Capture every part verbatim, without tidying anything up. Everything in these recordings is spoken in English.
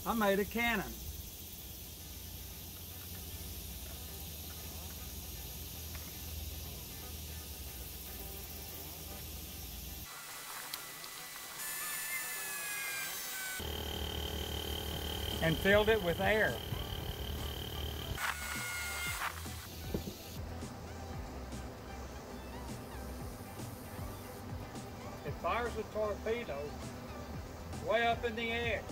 I made a cannon. And filled it with air. It fires a torpedo way up in the air.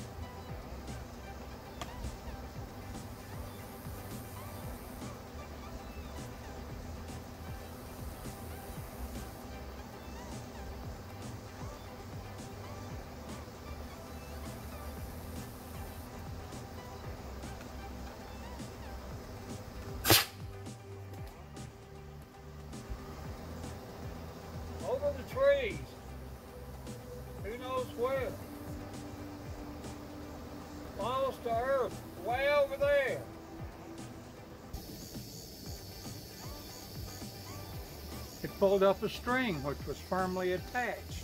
Over the trees. Who knows where? Falls to earth, way over there. It pulled up a string which was firmly attached.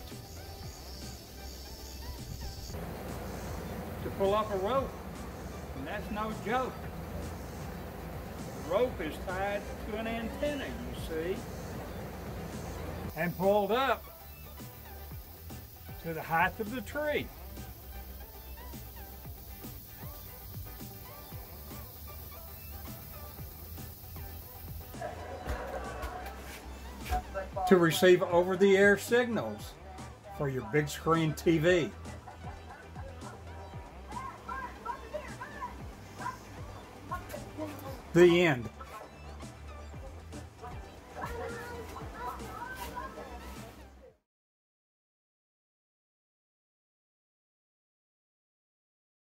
To pull up a rope, and that's no joke. The rope is tied to an antenna, you see, and pulled up to the height of the tree. To receive over-the-air signals for your big screen T V. The end.